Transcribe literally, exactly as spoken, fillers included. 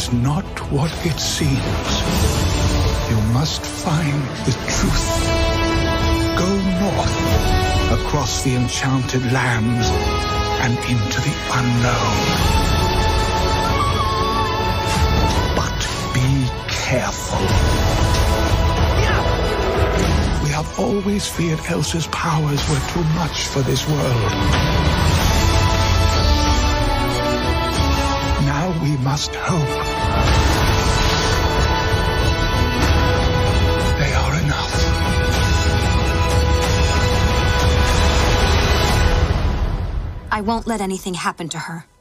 is not what it seems. You must find the truth. Go north, across the enchanted lands, and into the unknown. But be careful. We have always feared Elsa's powers were too much for this world. Now we must hope they are enough. I won't let anything happen to her.